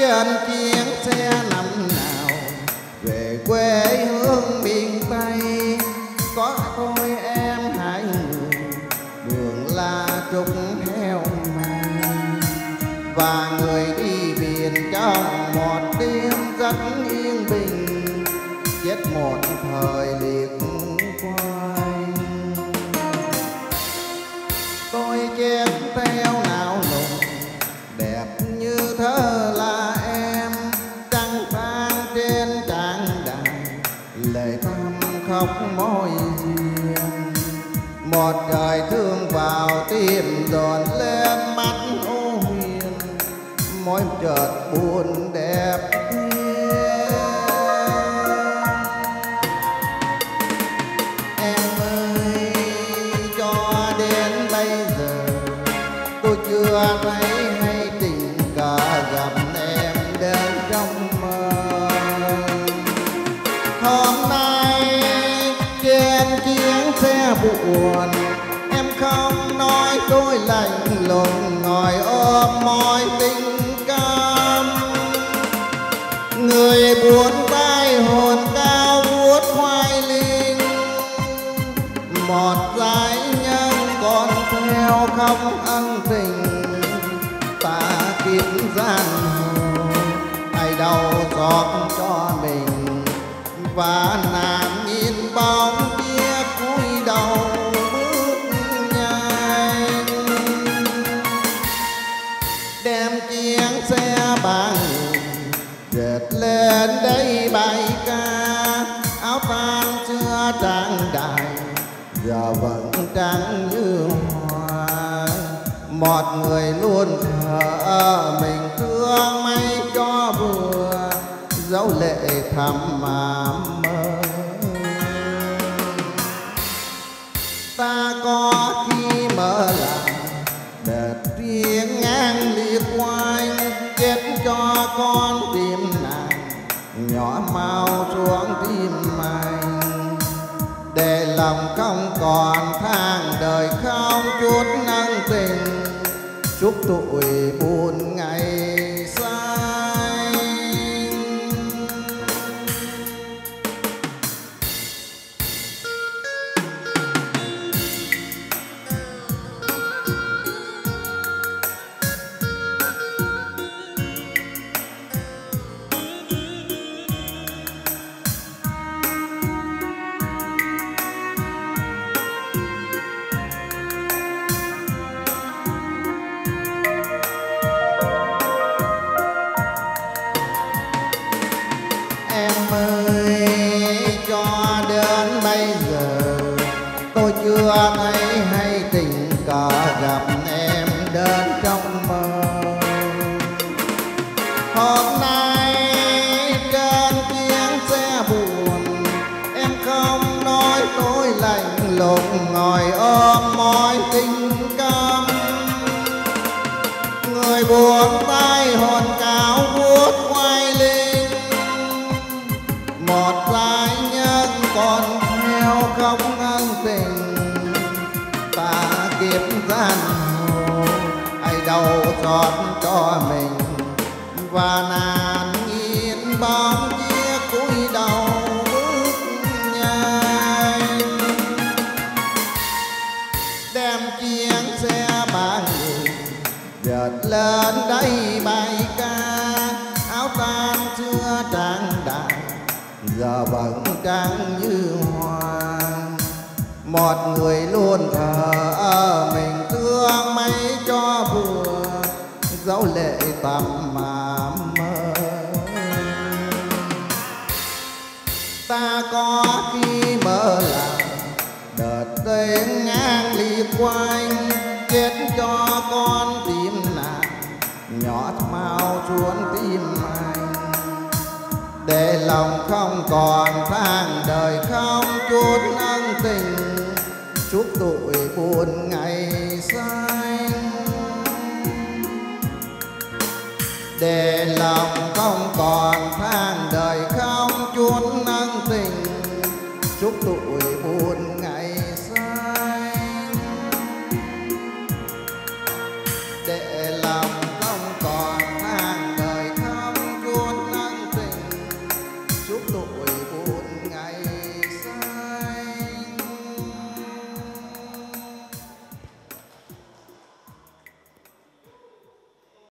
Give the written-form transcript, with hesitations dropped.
trên chuyến xe năm nào về quê hương miền Tây. Có tôi em hai người, đường là trúc heo mây, và người đi biển trong một đêm rất yên bình, chết một thời liệt quay. Tôi chết theo não nùng, đẹp như thơ là em, trăng vang trên tràng đài, lệ thắm khóc môi duyên. Một trời thương vào tim dồn lên mắt u huyền, môi chợt buồn đẹp thiên. Em ơi, cho đến bây giờ tôi chưa thấy hay tình cờ gặp em đến trong mơ. Hôm nay trên chuyến xe buồn, em không nói tôi lạnh lùng, ngồi ôm môi tình cam. Người buồn tay hồn cao vuốt khoai linh, một giai nhân còn theo không ân tình. Ta kiếp gian hồ ai đau xót cho mình, và nàng nhìn bóng kia cúi đầu bước nhanh. Đem chiếc xe ba người dệt lên đây bài ca, áo tan xưa trang đài giờ vẫn trắng như hoa. Một người luôn thở mình thương mấy cho vừa, dấu lệ thầm mà mơ. Ta có khi mơ lại đợt riêng ngang liệt quanh, chết cho con tim nàng nhỏ mau xuống tim anh. Để lòng không còn than đời không chút nâng tình, chúc tuổi buồn ngày xanh. Ơi, cho đến bây giờ tôi chưa thấy hay tình cờ gặp em đến trong mơ. Hôm nay trên chuyến xe buồn, em không nói tôi lạnh lùng, ngồi ôm môi tình cam. Người buồn tay hồn cao vuốt quay linh, một giai nhân còn theo không ân tình. Ta kiếp gian hồ ai đau xót cho mình, và nàng nhìn bóng kia cúi đầu bước nhanh. Đem chiếc xe ba người dệt lên đây bài ca, áo tan xưa trang đài giờ vẫn trắng như hoa. Một người luôn thở mình thương mấy cho vừa, dấu lệ tầm mà mơ. Ta có khi mơ lại đợt tên ngang liệt quanh, chết cho con tim nàng nhỏ mau xuống tim anh. Để lòng không còn than đời không chút ân tình, chúc tuổi buồn ngày xanh. Để lòng không còn than